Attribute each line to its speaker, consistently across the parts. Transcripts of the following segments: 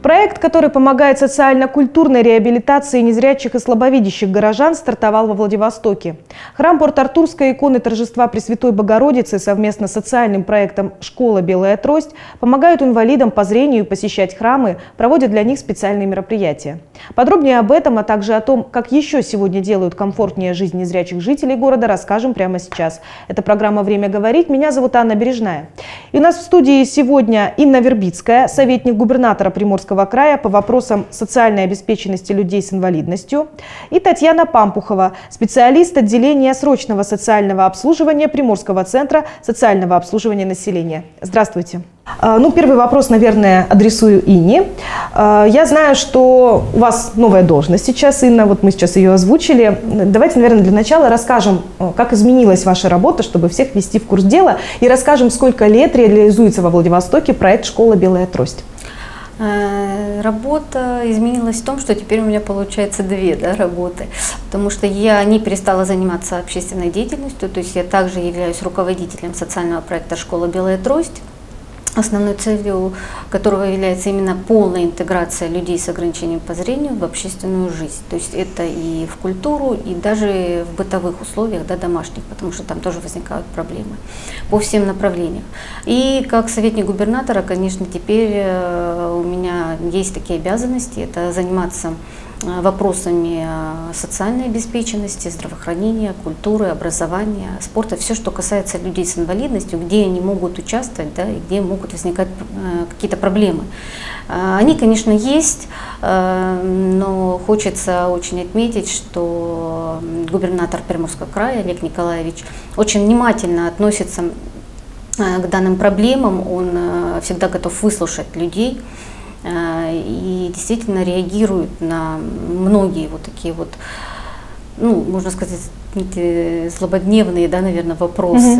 Speaker 1: Проект, который помогает социально-культурной реабилитации незрячих и слабовидящих горожан, стартовал во Владивостоке. Храм Порт-Артурской иконы Торжества Пресвятой Богородицы совместно с социальным проектом «Школа Белая Трость» помогают инвалидам по зрению посещать храмы, проводят для них специальные мероприятия. Подробнее об этом, а также о том, как еще сегодня делают комфортнее жизнь незрячих жителей города, расскажем прямо сейчас. Это программа «Время говорить». Меня зовут Анна Бережная. И у нас в студии сегодня Инна Вербицкая, советник губернатора Приморского края по вопросам социальной обеспеченности людей с инвалидностью, и Татьяна Пампухова, специалист отделения срочного социального обслуживания Приморского центра социального обслуживания населения. Здравствуйте. Первый вопрос, наверное, адресую Инне. Я знаю, что у вас новая должность сейчас, Инна, вот мы сейчас ее озвучили. Давайте, наверное, для начала расскажем, как изменилась ваша работа, чтобы всех ввести в курс дела, и расскажем, сколько лет реализуется во Владивостоке проект «Школа Белая Трость».
Speaker 2: Работа изменилась в том, что теперь у меня получается две работы, потому что я не перестала заниматься общественной деятельностью, то есть я также являюсь руководителем социального проекта «Школа Белая Трость», основной целью которого является именно полная интеграция людей с ограничением по зрению в общественную жизнь. То есть это и в культуру, и даже в бытовых условиях, домашних, потому что там тоже возникают проблемы по всем направлениям. И как советник губернатора, конечно, теперь у меня есть такие обязанности, это заниматься вопросами социальной обеспеченности, здравоохранения, культуры, образования, спорта, все, что касается людей с инвалидностью, где они могут участвовать, и где могут возникать какие-то проблемы. Они, конечно, есть, но хочется очень отметить, что губернатор Приморского края Олег Николаевич очень внимательно относится к данным проблемам, он всегда готов выслушать людей и действительно реагирует на многие вот такие вот, можно сказать, злободневные, наверное, вопросы.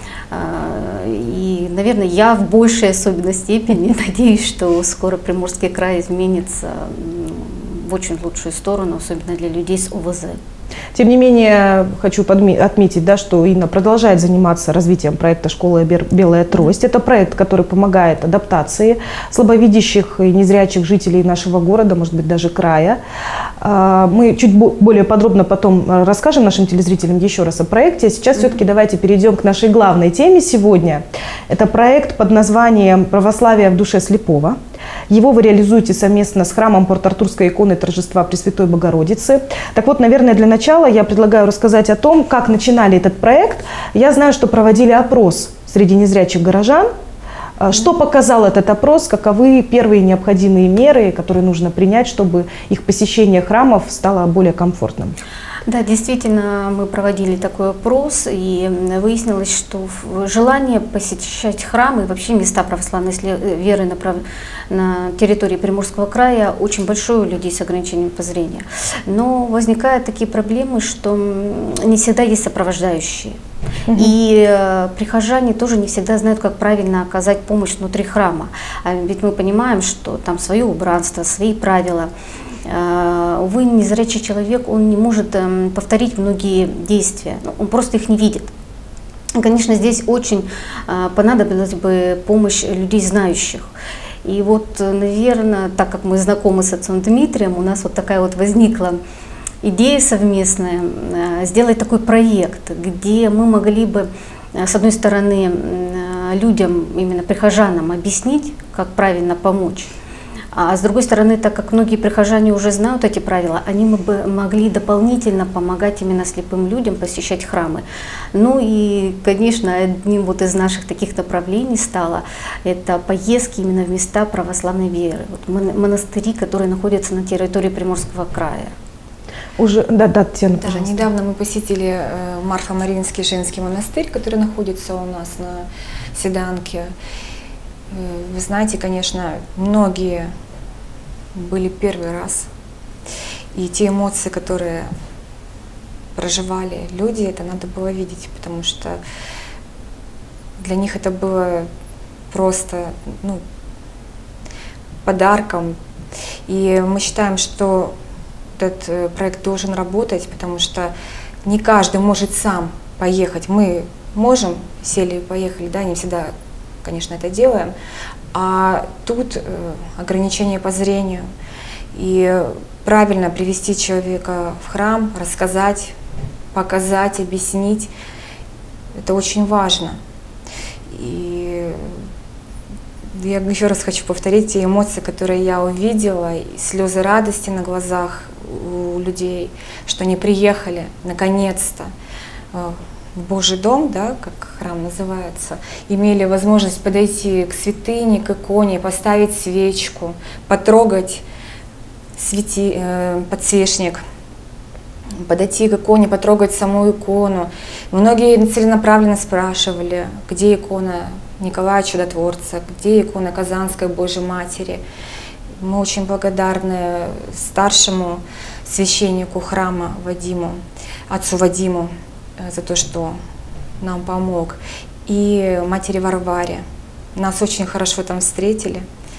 Speaker 2: И, наверное, я в большей особенной степени надеюсь, что скоро Приморский край изменится в очень лучшую сторону, особенно для людей с ОВЗ.
Speaker 1: Тем не менее, хочу отметить, что Инна продолжает заниматься развитием проекта «Школа Белая Трость». Это проект, который помогает адаптации слабовидящих и незрячих жителей нашего города, может быть, даже края. Мы чуть более подробно потом расскажем нашим телезрителям еще раз о проекте. Сейчас все-таки давайте перейдем к нашей главной теме сегодня. Это проект под названием «Православие в душе слепого». Его вы реализуете совместно с храмом Порт-Артурской иконы Торжества Пресвятой Богородицы. Так вот, наверное, для начала я предлагаю рассказать о том, как начинали этот проект. Я знаю, что проводили опрос среди незрячих горожан. Что показал этот опрос, каковы первые необходимые меры, которые нужно принять, чтобы их посещение храмов стало более комфортным?
Speaker 2: Да, действительно, мы проводили такой опрос, и выяснилось, что желание посещать храмы и вообще места православной веры на территории Приморского края очень большое у людей с ограничением по зрению. Но возникают такие проблемы, что не всегда есть сопровождающие. И прихожане тоже не всегда знают, как правильно оказать помощь внутри храма. А ведь мы понимаем, что там свое убранство, свои правила. Увы, незрячий человек, он не может повторить многие действия, он просто их не видит. Конечно, здесь очень понадобилась бы помощь людей знающих. И вот, наверное, так как мы знакомы с отцом Дмитрием, у нас вот такая вот возникла идея совместная сделать такой проект, где мы могли бы, с одной стороны, людям, именно прихожанам, объяснить, как правильно помочь. А с другой стороны, так как многие прихожане уже знают эти правила, они бы могли дополнительно помогать именно слепым людям посещать храмы. Ну и, конечно, одним из наших таких направлений стало это поездки именно в места православной веры, монастыри, которые находятся на территории Приморского края.
Speaker 1: Татьяна,
Speaker 3: даже недавно мы посетили Марфа-Мариинский женский монастырь, который находится у нас на Седанке. Вы знаете, конечно, многие были первый раз, и те эмоции, которые проживали люди, это надо было видеть, потому что для них это было просто подарком. И мы считаем, что этот проект должен работать, потому что не каждый может сам поехать. Мы можем, сели и поехали, не всегда, конечно, это делаем. А тут ограничение по зрению. И правильно привести человека в храм, рассказать, показать, объяснить, это очень важно. И я еще раз хочу повторить те эмоции, которые я увидела, и слезы радости на глазах у людей, что они приехали наконец-то в Божий дом, да, как храм называется, имели возможность подойти к святыне, к иконе, поставить свечку, потрогать подсвечник, подойти к иконе, потрогать саму икону. Многие целенаправленно спрашивали, где икона Николая Чудотворца, где икона Казанской Божьей Матери. Мы очень благодарны старшему священнику храма Вадиму, отцу Вадиму, за то, что нам помог. И матери Варваре. Нас очень хорошо там встретили,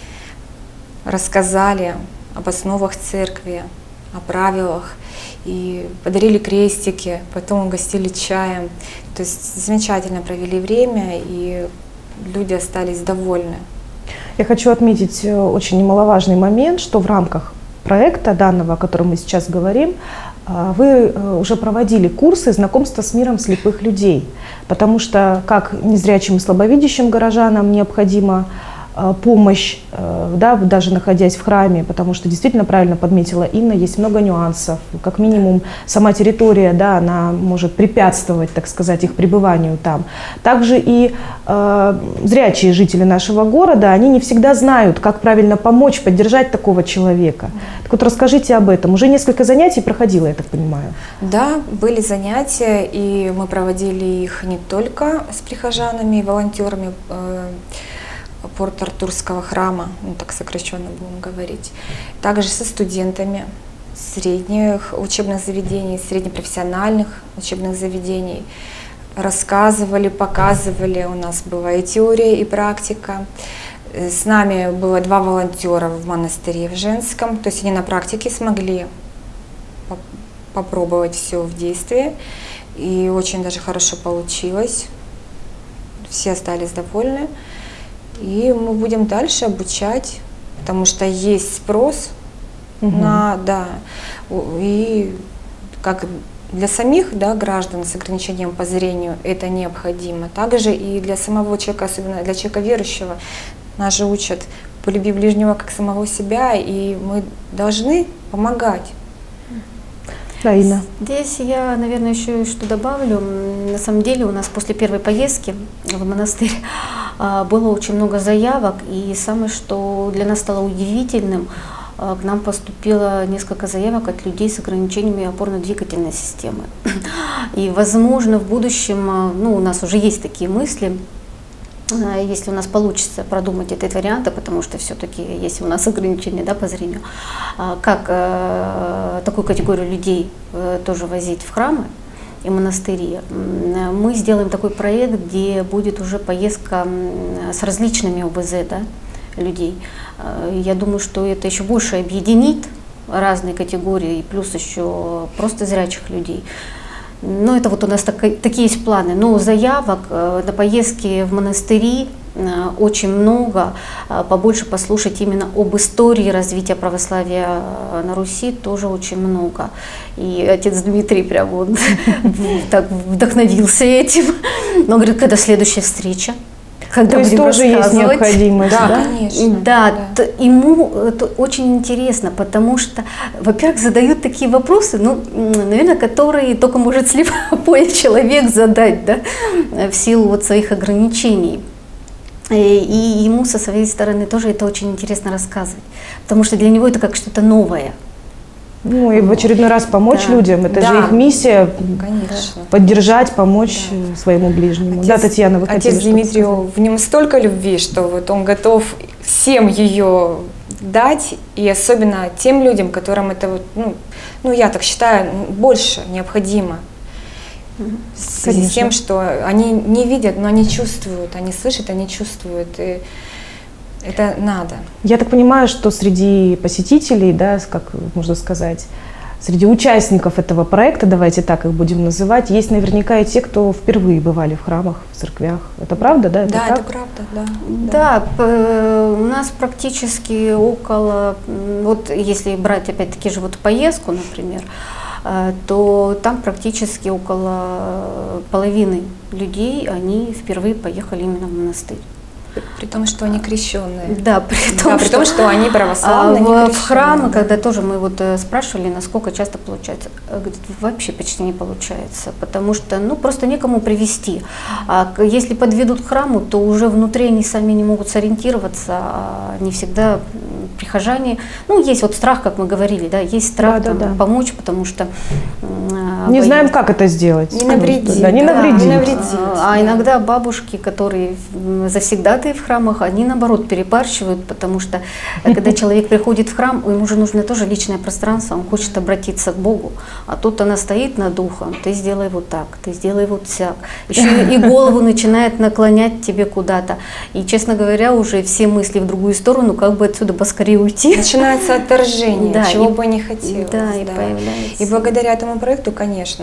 Speaker 3: рассказали об основах церкви, о правилах, и подарили крестики, потом угостили чаем. То есть замечательно провели время, и люди остались довольны.
Speaker 1: Я хочу отметить очень немаловажный момент, что в рамках проекта данного, о котором мы сейчас говорим, вы уже проводили курсы знакомства с миром слепых людей, потому что как незрячим и слабовидящим горожанам необходима помощь, да, даже находясь в храме, потому что действительно правильно подметила Инна, есть много нюансов. Как минимум сама территория, да, она может препятствовать, так сказать, их пребыванию там. Также и зрячие жители нашего города, они не всегда знают, как правильно помочь, поддержать такого человека. Так вот расскажите об этом. Уже несколько занятий проходило, я так понимаю.
Speaker 3: Да, были занятия, и мы проводили их не только с прихожанами и волонтерами Порт-Артурского храма, ну, так сокращенно будем говорить, также со студентами средних учебных заведений, среднепрофессиональных учебных заведений. Рассказывали, показывали, у нас была и теория, и практика. С нами было 2 волонтера в монастыре в Женском, то есть они на практике смогли попробовать все в действии, и очень даже хорошо получилось, все остались довольны. И мы будем дальше обучать, потому что есть спрос на, да, и как для самих, да, граждан с ограничением по зрению это необходимо, также и для самого человека, особенно для человека верующего. Нас же учат полюби ближнего как самого себя, и мы должны помогать.
Speaker 1: Да, Инна.
Speaker 2: Здесь я, наверное, еще что добавлю. На самом деле у нас после первой поездки в монастырь было очень много заявок, и самое, что для нас стало удивительным, к нам поступило несколько заявок от людей с ограничениями опорно-двигательной системы. И, возможно, в будущем, ну, у нас уже есть такие мысли, если у нас получится продумать этот вариант, потому что все-таки есть у нас ограничения, да, по зрению, как такую категорию людей тоже возить в храмы и монастыри. Мы сделаем такой проект, где будет уже поездка с различными ОБЗ, да, людей. Я думаю, что это еще больше объединит разные категории, плюс еще просто зрячих людей. Но это вот у нас такие есть планы. Но заявок на поездки в монастыри очень много. Побольше послушать именно об истории развития православия на Руси тоже очень много. И отец Дмитрий прям он так вдохновился этим. Но говорит, когда следующая встреча? Когда
Speaker 1: то есть тоже есть необходимость,
Speaker 3: да?
Speaker 1: Да,
Speaker 3: конечно.
Speaker 2: Да, да. Ему это очень интересно, потому что, во-первых, задают такие вопросы, ну, наверное, которые только может слепой человек задать, да, в силу вот своих ограничений. И ему со своей стороны тоже это очень интересно рассказывать, потому что для него это как что-то новое.
Speaker 1: Ну и в очередной раз помочь людям, это же их миссия,
Speaker 3: конечно,
Speaker 1: поддержать, помочь своему ближнему.
Speaker 3: Отец,
Speaker 1: да, Татьяна, вы хотели
Speaker 3: отец Дмитрий, в нем столько любви, что вот он готов всем ее дать, и особенно тем людям, которым это, вот, ну я так считаю, больше необходимо. В связи с тем, что они не видят, но они чувствуют, они слышат, они чувствуют. И это надо.
Speaker 1: Я так понимаю, что среди посетителей, да, как можно сказать, среди участников этого проекта, давайте так их будем называть, есть наверняка и те, кто впервые бывали в храмах, в церквях. Это правда, да?
Speaker 3: Да,
Speaker 1: так?
Speaker 3: это правда, да.
Speaker 2: Да, у нас практически около, вот если брать опять-таки же вот поездку, например, то там практически около половины людей, они впервые поехали именно в монастырь.
Speaker 3: При том, что они крещенные.
Speaker 2: Да, при том,
Speaker 3: что они православные, не
Speaker 2: в
Speaker 3: крещенные,
Speaker 2: храмы,
Speaker 3: да.
Speaker 2: когда тоже мы вот спрашивали, насколько часто получается, говорит, вообще почти не получается, потому что, ну, просто некому привести. А если подведут к храму, то уже внутри они сами не могут сориентироваться, а не всегда прихожане, ну, есть вот страх, как мы говорили, да, есть страх помочь, потому что
Speaker 1: не знаем, как это сделать.
Speaker 3: Не навредить.
Speaker 1: Да, не навредить.
Speaker 2: А иногда бабушки, которые завсегдатые в храмах, они наоборот перебарщивают, потому что когда человек приходит в храм, ему же нужно тоже личное пространство, он хочет обратиться к Богу, а тут она стоит над ухом, ты сделай вот так, ты сделай вот сяк, еще и голову начинает наклонять тебе куда-то, и, честно говоря, уже все мысли в другую сторону, как бы отсюда поскорее уйти.
Speaker 3: Начинается отторжение,
Speaker 2: да,
Speaker 3: чего бы не хотелось.
Speaker 2: Да, и появляется.
Speaker 3: И благодаря этому проекту, конечно,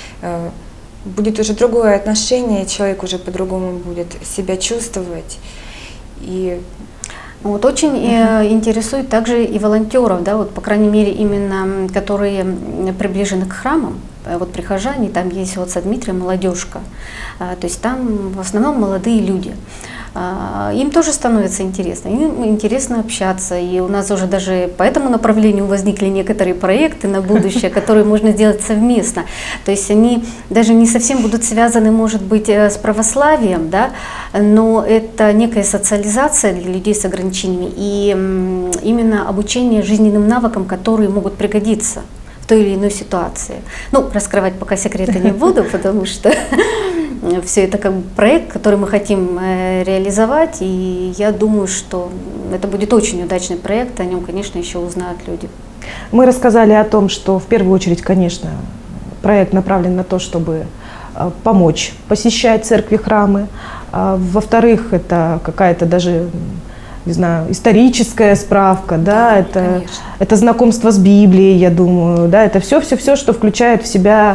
Speaker 3: будет уже другое отношение, человек уже по-другому будет себя чувствовать. И
Speaker 2: вот очень интересует также и волонтеров, да, вот по крайней мере именно, которые приближены к храмам, вот прихожане, там есть вот со Дмитрием молодежка, то есть там в основном молодые люди. Им тоже становится интересно, им интересно общаться, и у нас уже даже по этому направлению возникли некоторые проекты на будущее, которые можно сделать совместно. То есть они даже не совсем будут связаны, может быть, с православием, да, но это некая социализация для людей с ограничениями и именно обучение жизненным навыкам, которые могут пригодиться в той или иной ситуации. Ну, раскрывать пока секреты не буду, потому что все это как бы проект, который мы хотим реализовать, и я думаю, что это будет очень удачный проект, о нем, конечно, еще узнают люди.
Speaker 1: Мы рассказали о том, что в первую очередь, конечно, проект направлен на то, чтобы помочь посещать церкви, храмы. Во-вторых, это какая-то даже, не знаю, историческая справка, да, это знакомство с Библией, я думаю, да, это все, что включает в себя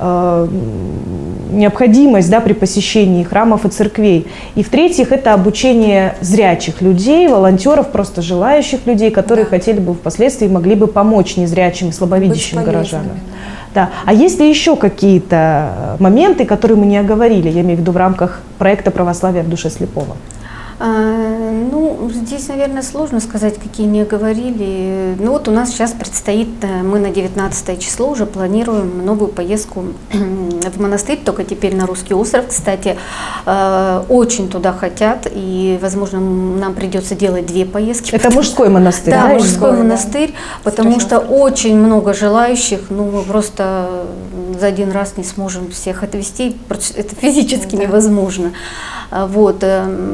Speaker 1: необходимость, да, при посещении храмов и церквей. И в-третьих, это обучение зрячих людей, волонтеров, просто желающих людей, которые хотели бы впоследствии могли бы помочь незрячим и слабовидящим горожанам. Да. А есть ли еще какие-то моменты, которые мы не оговорили, я имею в виду в рамках проекта «Православие в душе слепого»?
Speaker 2: Ну, здесь, наверное, сложно сказать, какие не говорили. Ну вот у нас сейчас предстоит, мы на 19 число уже планируем новую поездку в монастырь, только теперь на Русский остров, кстати. Очень туда хотят, и, возможно, нам придется делать 2 поездки.
Speaker 1: Это мужской монастырь?
Speaker 2: Да, мужской монастырь, потому что очень много желающих, ну мы просто за один раз не сможем всех отвезти, это физически невозможно. Вот.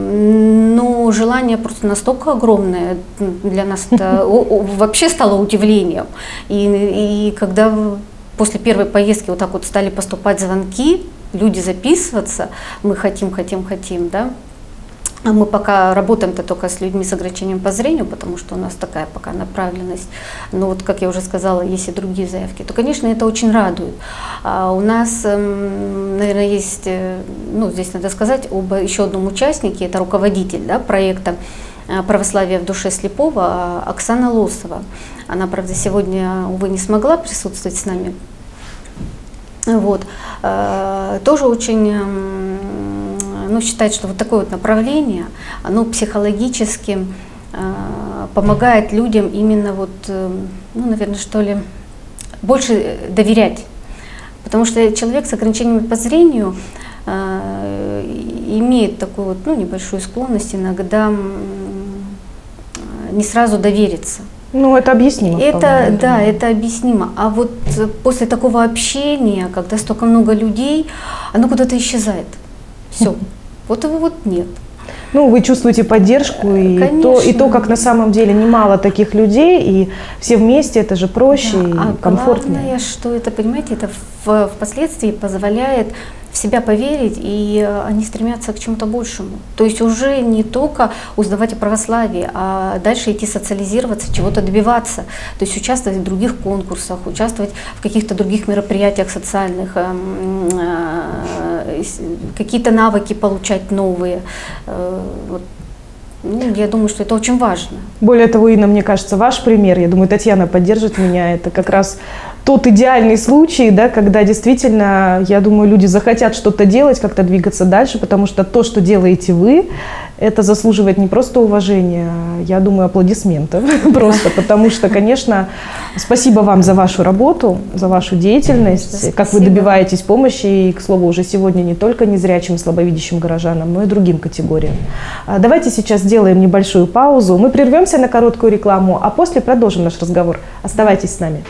Speaker 2: Но желание просто настолько огромное для нас, это вообще стало удивлением. И когда после первой поездки вот так вот стали поступать звонки, люди записываться, мы хотим, да. А мы пока работаем-то только с людьми с ограничением по зрению, потому что у нас такая пока направленность. Но вот, как я уже сказала, есть и другие заявки, то, конечно, это очень радует. А у нас, наверное, есть, ну, здесь надо сказать об еще одном участнике, это руководитель, да, проекта «Православие в душе слепого» Оксана Лосова. Она, правда, сегодня, увы, не смогла присутствовать с нами. Вот. Тоже очень, ну, считает, что вот такое вот направление, оно психологически помогает людям именно вот, ну, наверное, что ли, больше доверять. Потому что человек с ограничениями по зрению имеет такую вот, ну, небольшую склонность иногда не сразу довериться.
Speaker 1: Ну, это объяснимо.
Speaker 2: Это, да, это объяснимо. А вот после такого общения, когда столько много людей, оно куда-то исчезает. Все. Вот его вот нет.
Speaker 1: Ну, вы чувствуете поддержку, и то, как на самом деле немало таких людей, и все вместе, это же проще и комфортнее.
Speaker 2: Главное, что это, понимаете, это впоследствии позволяет в себя поверить, и они стремятся к чему-то большему. То есть уже не только узнавать о православии, а дальше идти социализироваться, чего-то добиваться. То есть участвовать в других конкурсах, участвовать в каких-то других мероприятиях социальных, какие-то навыки получать новые. Вот. Ну, я думаю, что это очень важно.
Speaker 1: Более того, Инна, мне кажется, ваш пример, я думаю, Татьяна поддержит меня, это как раз тот идеальный случай, да, когда действительно, я думаю, люди захотят что-то делать, как-то двигаться дальше, потому что то, что делаете вы, это заслуживает не просто уважения, я думаю, аплодисментов просто, потому что, конечно, спасибо вам за вашу работу, за вашу деятельность, как вы добиваетесь помощи, и, к слову, уже сегодня не только незрячим и слабовидящим горожанам, но и другим категориям. Давайте сейчас сделаем небольшую паузу, мы прервемся на короткую рекламу, а после продолжим наш разговор. Оставайтесь с нами.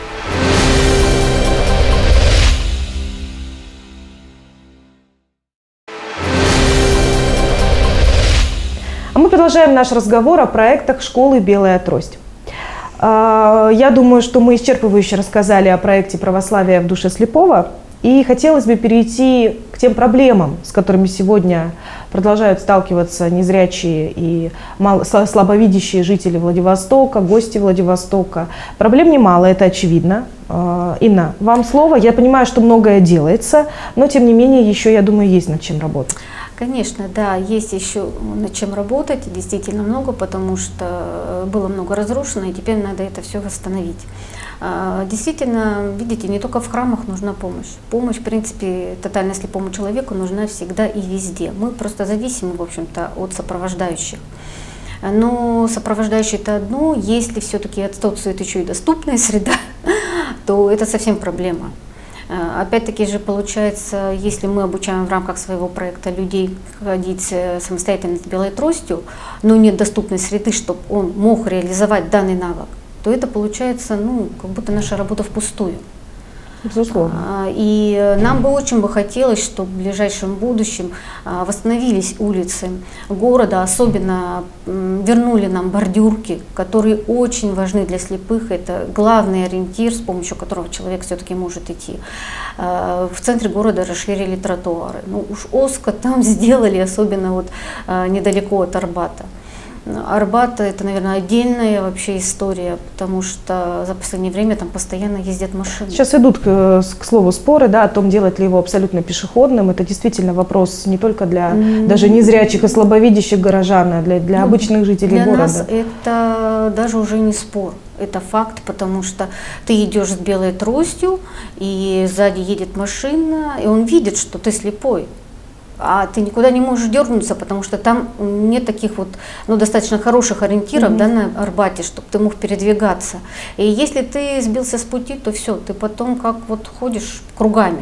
Speaker 1: Мы продолжаем наш разговор о проектах школы «Белая трость». Я думаю, что мы исчерпывающе рассказали о проекте «Православие в душе слепого». И хотелось бы перейти к тем проблемам, с которыми сегодня продолжают сталкиваться незрячие и слабовидящие жители Владивостока, гости Владивостока. Проблем немало, это очевидно. Инна, вам слово. Я понимаю, что многое делается, но тем не менее еще, я думаю, есть над чем работать.
Speaker 2: Конечно, да, есть еще над чем работать, действительно много, потому что было много разрушено, и теперь надо это все восстановить. Действительно, видите, не только в храмах нужна помощь. Помощь, в принципе, тотально слепому человеку нужна всегда и везде. Мы просто зависимы, в общем-то, от сопровождающих. Но сопровождающие это одно, если все-таки отсутствует еще и доступная среда, то это совсем проблема. Опять-таки же получается, если мы обучаем в рамках своего проекта людей ходить самостоятельно с белой тростью, но нет доступной среды, чтобы он мог реализовать данный навык, то это получается, ну, как будто наша работа впустую.
Speaker 1: Безусловно.
Speaker 2: И нам бы очень хотелось, чтобы в ближайшем будущем восстановились улицы города, особенно вернули нам бордюрки, которые очень важны для слепых. Это главный ориентир, с помощью которого человек все-таки может идти. В центре города расширили тротуары. Ну уж узко там сделали, особенно вот недалеко от Арбата. Арбат — это, наверное, отдельная вообще история, потому что за последнее время там постоянно ездят машины.
Speaker 1: Сейчас идут, к слову, споры, да, о том, делать ли его абсолютно пешеходным. Это действительно вопрос не только для даже незрячих и слабовидящих горожан, а для обычных жителей города.
Speaker 2: Для нас это даже уже не спор. Это факт, потому что ты идешь с белой тростью, и сзади едет машина, и он видит, что ты слепой. А ты никуда не можешь дернуться, потому что там нет таких вот, ну, достаточно хороших ориентиров, да, на Арбате, чтобы ты мог передвигаться. И если ты сбился с пути, то все, ты потом как вот ходишь кругами.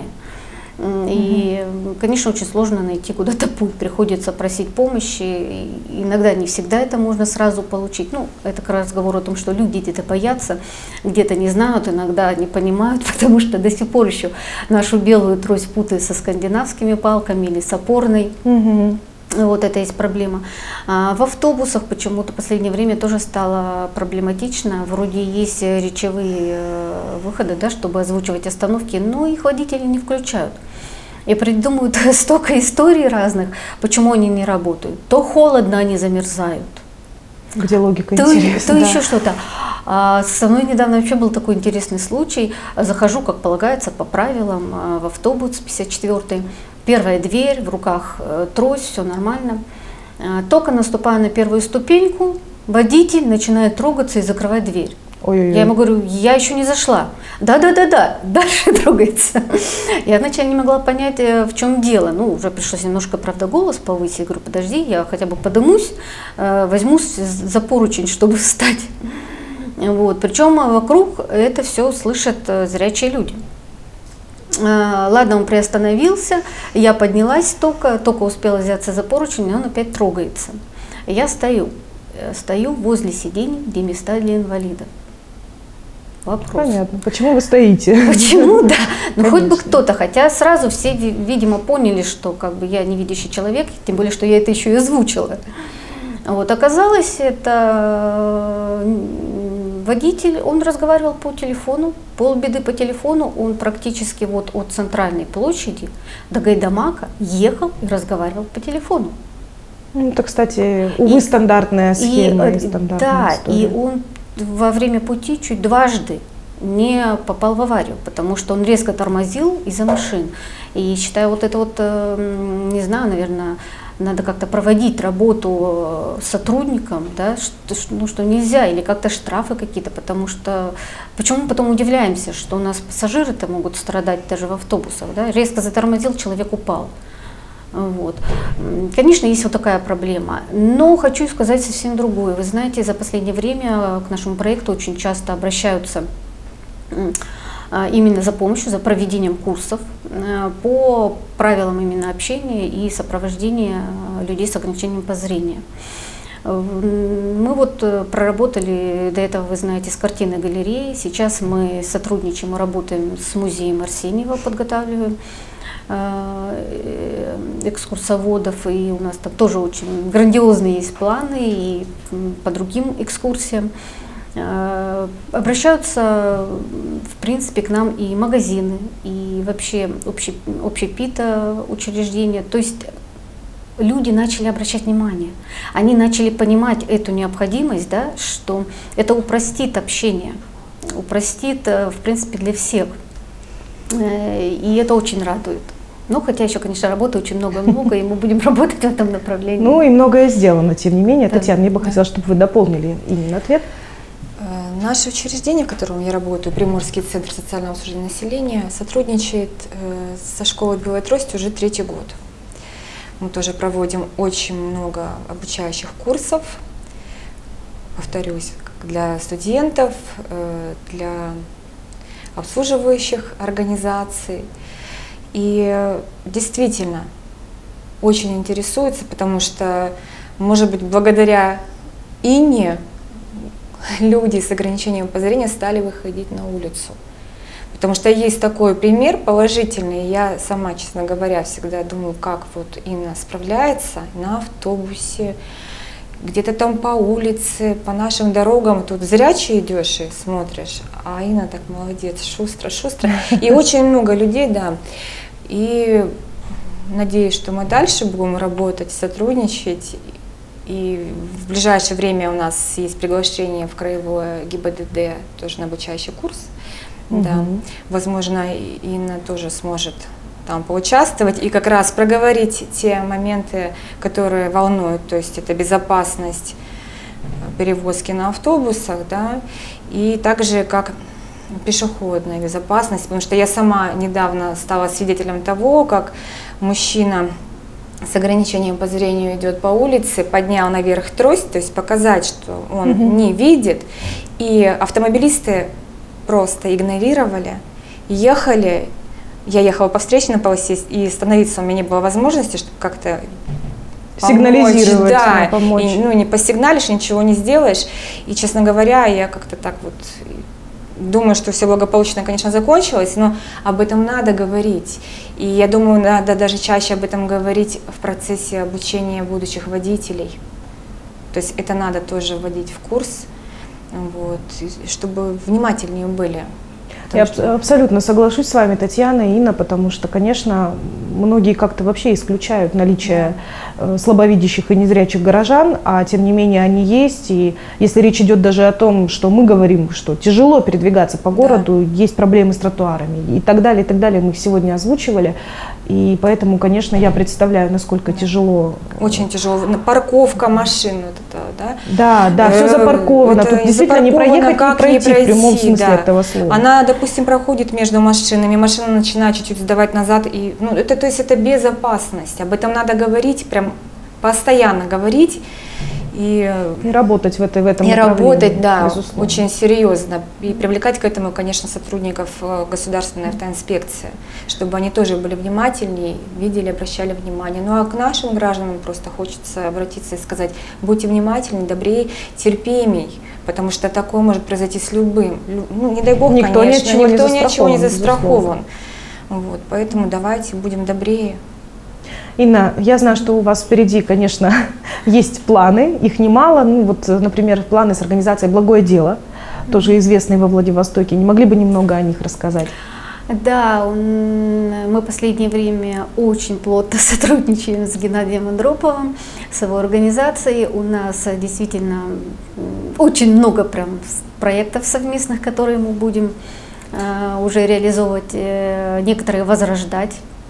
Speaker 2: И, конечно, очень сложно найти куда-то путь, приходится просить помощи, и иногда не всегда это можно сразу получить. Ну, это как разговор о том, что люди где-то боятся, где-то не знают, иногда не понимают, потому что до сих пор еще нашу белую трость путают со скандинавскими палками или с опорной. Вот это есть проблема. В автобусах почему-то в последнее время тоже стало проблематично. Вроде есть речевые выходы, да, чтобы озвучивать остановки, но их водители не включают. И придумывают столько историй разных, почему они не работают. То холодно, они замерзают.
Speaker 1: Где логика интересна.
Speaker 2: То еще что-то. Со мной недавно вообще был такой интересный случай. Захожу, как полагается, по правилам, в автобус 54-й. Первая дверь, в руках трость, все нормально. Только наступая на первую ступеньку, водитель начинает трогаться и закрывать дверь.
Speaker 1: Ой-ой-ой.
Speaker 2: Я ему говорю, я еще не зашла. Да, дальше трогается. Я вначале не могла понять, в чем дело. Ну, уже пришлось немножко, правда, голос повысить. Я говорю, подожди, я хотя бы подымусь, возьмусь за поручень, чтобы встать. Вот. Причем вокруг это все слышат зрячие люди. Ладно, он приостановился, я поднялась только успела взяться за поручень, и он опять трогается. Я стою возле сидений, где места для инвалидов. вопрос.
Speaker 1: Понятно. Почему вы стоите?
Speaker 2: Почему, да? Ну, хоть бы
Speaker 1: Конечно.
Speaker 2: кто-то, хотя сразу все, видимо, поняли, что как бы я невидящий человек, тем более, что я это еще и озвучила. Вот, оказалось, это водитель, он разговаривал по телефону, полбеды по телефону, он практически вот от центральной площади до Гайдамака ехал и разговаривал по телефону.
Speaker 1: Ну, это, кстати, увы, стандартная схема. И стандартная
Speaker 2: да,
Speaker 1: история.
Speaker 2: и он во время пути чуть дважды не попал в аварию, потому что он резко тормозил из-за машин. И считаю, вот это вот, не знаю, наверное, надо как-то проводить работу сотрудникам, да, что нельзя, или как-то штрафы какие-то, потому что, почему мы потом удивляемся, что у нас пассажиры-то могут страдать даже в автобусах, да, резко затормозил, человек упал. Вот. Конечно, есть вот такая проблема, но хочу сказать совсем другое. Вы знаете, за последнее время к нашему проекту очень часто обращаются именно за помощью, за проведением курсов по правилам именно общения и сопровождения людей с ограничением по зрению. Мы вот проработали до этого, вы знаете, с картинной галереей. Сейчас мы сотрудничаем и работаем с музеем Арсеньева, подготавливаем экскурсоводов, и у нас там тоже очень грандиозные есть планы и по другим экскурсиям. Обращаются, в принципе, к нам и магазины, и вообще общепита учреждения. То есть люди начали обращать внимание, они начали понимать эту необходимость, да, что это упростит общение, упростит, в принципе, для всех. И это очень радует. Ну, хотя еще, конечно, работы очень много-много, и мы будем работать в этом направлении.
Speaker 1: Ну и многое сделано, тем не менее.
Speaker 2: Да.
Speaker 1: Татьяна, мне бы хотелось, чтобы вы дополнили именно ответ.
Speaker 3: Наше учреждение, в котором я работаю, Приморский центр социального обслуживания населения, сотрудничает со школой «Белая трость» уже 3-й год. Мы тоже проводим очень много обучающих курсов, повторюсь, для студентов, для обслуживающих организаций. И действительно очень интересуются, потому что, может быть, благодаря Инне люди с ограничением по зрению стали выходить на улицу. Потому что есть такой пример положительный. Я сама, честно говоря, всегда думаю, как вот Инна справляется на автобусе, где-то там по улице, по нашим дорогам. Тут зрячий идешь и смотришь, а Инна так молодец, шустро, шустро. И очень много людей, да. И надеюсь, что мы дальше будем работать, сотрудничать. И в ближайшее время у нас есть приглашение в краевое ГИБДД тоже на обучающий курс. Да. Возможно, Инна тоже сможет там поучаствовать и как раз проговорить те моменты, которые волнуют, то есть это безопасность перевозки на автобусах, да, и также как пешеходная безопасность, потому что я сама недавно стала свидетелем того, как мужчина с ограничением по зрению идет по улице, поднял наверх трость, то есть показать, что он не видит, и автомобилисты просто игнорировали, ехали. Я ехала по встречной полосе, и остановиться у меня не было возможности, чтобы как-то
Speaker 1: сигнализировать,
Speaker 3: да,
Speaker 1: помочь.
Speaker 3: И, ну, не посигналишь, ничего не сделаешь. И, честно говоря, я как-то так вот думаю, что все благополучно, конечно, закончилось, но об этом надо говорить. И я думаю, надо даже чаще об этом говорить в процессе обучения будущих водителей. То есть это надо тоже вводить в курс, вот, чтобы внимательнее были.
Speaker 1: Я абсолютно соглашусь с вами, Татьяна и Инна, потому что, конечно, многие как-то вообще исключают наличие слабовидящих и незрячих горожан, а тем не менее они есть. И если речь идет даже о том, что мы говорим, что тяжело передвигаться по городу, есть проблемы с тротуарами и так далее, мы их сегодня озвучивали. И поэтому, конечно, я представляю, насколько тяжело.
Speaker 3: Очень тяжело. Парковка машин, вот это,
Speaker 1: да? Да, все запарковано. Тут действительно не проехать, не пройти в прямом смысле этого слова.
Speaker 3: Она, допустим, проходит между машинами, машина начинает чуть-чуть сдавать назад. И, ну, это, то есть это безопасность. Об этом надо говорить, прям постоянно говорить. И
Speaker 1: работать в этом направлении.
Speaker 3: И работать, да,
Speaker 1: безусловно.
Speaker 3: очень серьезно. И привлекать к этому, конечно, сотрудников государственной автоинспекции, чтобы они тоже были внимательнее, видели, обращали внимание. Ну а к нашим гражданам просто хочется обратиться и сказать: будьте внимательны, добрее, терпимей, потому что такое может произойти с любым. Ну, не дай бог,
Speaker 1: Никто
Speaker 3: конечно, никто ни от чего не
Speaker 1: застрахован.
Speaker 3: застрахован. Вот, поэтому давайте будем добрее.
Speaker 1: Инна, я знаю, что у вас впереди, конечно, есть планы, их немало. Ну, вот, например, планы с организацией «Благое дело», тоже известные во Владивостоке. Не могли бы немного о них рассказать?
Speaker 2: Да, мы в последнее время очень плотно сотрудничаем с Геннадием Андроповым, с его организацией. У нас действительно очень много прям проектов совместных, которые мы будем уже реализовывать, некоторые возрождать.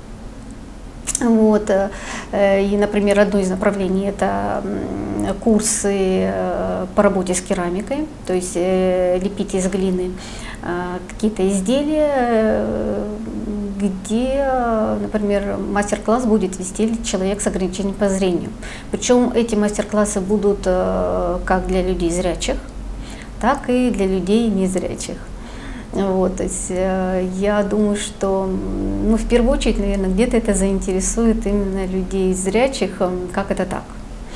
Speaker 2: Вот. И, например, одно из направлений – это курсы по работе с керамикой, то есть лепить из глины какие-то изделия, где, например, мастер-класс будет вести человек с ограничением по зрению. Причем эти мастер-классы будут как для людей зрячих, так и для людей незрячих. Вот, то есть я думаю, что в первую очередь, наверное, где-то это заинтересует именно людей зрячих, как это так.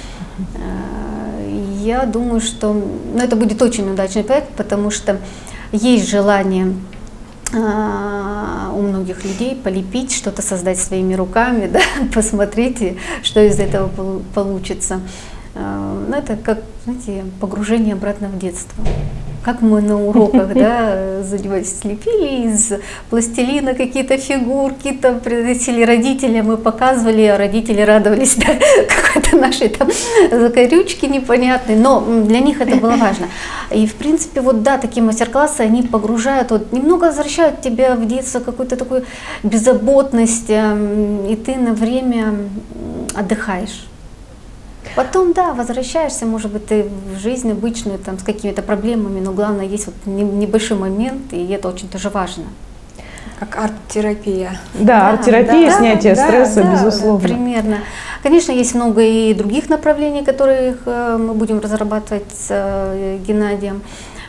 Speaker 2: Я думаю, что это будет очень удачный проект, потому что есть желание у многих людей полепить, что-то создать своими руками, да, посмотрите, что из этого получится. Это как, знаете, погружение обратно в детство. Как мы на уроках, да, занимались, слепили из пластилина какие-то фигурки, там приносили родителям, мы показывали, а родители радовались, да, какой-то нашей там закорючки непонятной, но для них это было важно. И в принципе, вот да, такие мастер-классы, они погружают, вот, немного возвращают тебя в детство, какую-то такую беззаботность, и ты на время отдыхаешь. Потом, да, возвращаешься, может быть, ты в жизнь обычную, там, с какими-то проблемами, но главное, есть вот небольшой момент, и это очень тоже важно.
Speaker 3: Как арт-терапия.
Speaker 1: Да, арт-терапия, снятие стресса, безусловно.
Speaker 2: Примерно. Конечно, есть много и других направлений, которые мы будем разрабатывать с Геннадием.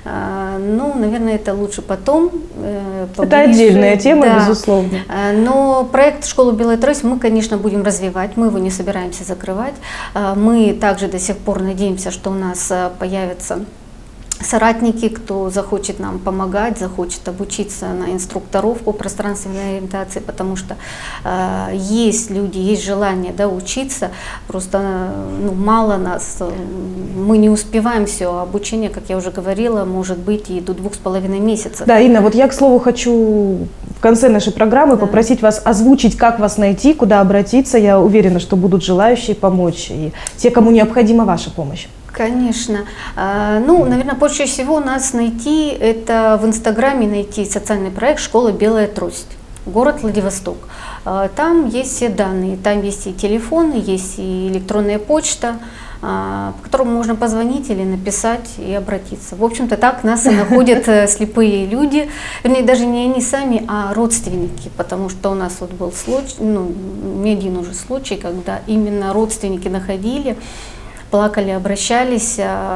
Speaker 2: Ну, наверное, это лучше потом.
Speaker 1: Это отдельная тема, да, безусловно.
Speaker 2: Но проект «Школа Белая Трость» мы, конечно, будем развивать, мы его не собираемся закрывать. Мы также до сих пор надеемся, что у нас появятся соратники, кто захочет нам помогать, захочет обучиться на инструкторов по пространственной ориентации, потому что есть люди, есть желание, да, учиться, просто мало нас, мы не успеваем все. Обучение, как я уже говорила, может быть и до 2,5 месяцев.
Speaker 1: Да, Инна, вот я, к слову, хочу в конце нашей программы попросить вас озвучить, как вас найти, куда обратиться. Я уверена, что будут желающие помочь и те, кому необходима ваша помощь.
Speaker 2: Конечно. Ну, наверное, проще всего нас найти, это в Инстаграме найти социальный проект «Школа Белая Трость», город Владивосток. Там есть все данные, там есть и телефон, есть и электронная почта, по которому можно позвонить или написать и обратиться. В общем-то, так нас и находят слепые люди, вернее, даже не они сами, а родственники, потому что у нас вот был случай, не один уже случай, когда именно родственники находили, плакали, обращались,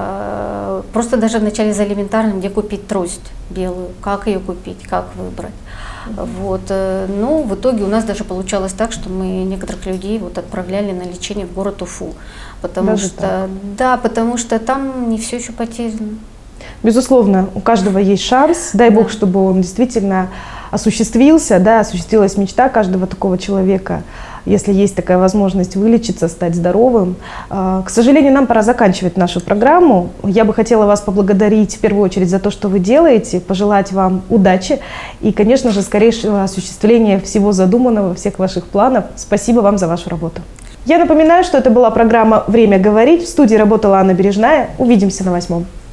Speaker 2: просто даже вначале за элементарным, где купить трость белую, как ее купить, как выбрать. Вот. Но в итоге у нас даже получалось так, что мы некоторых людей вот отправляли на лечение в город Уфу, потому даже что, так. Да, потому что там не все еще потеряно. Безусловно, у каждого есть шанс, дай Бог, чтобы он действительно осуществился, да, осуществилась мечта каждого такого человека, если есть такая возможность вылечиться, стать здоровым. К сожалению, нам пора заканчивать нашу программу. Я бы хотела вас поблагодарить в первую очередь за то, что вы делаете, пожелать вам удачи и, конечно же, скорейшего осуществления всего задуманного, всех ваших планов. Спасибо вам за вашу работу. Я напоминаю, что это была программа «Время говорить». В студии работала Анна Бережная. Увидимся на 8.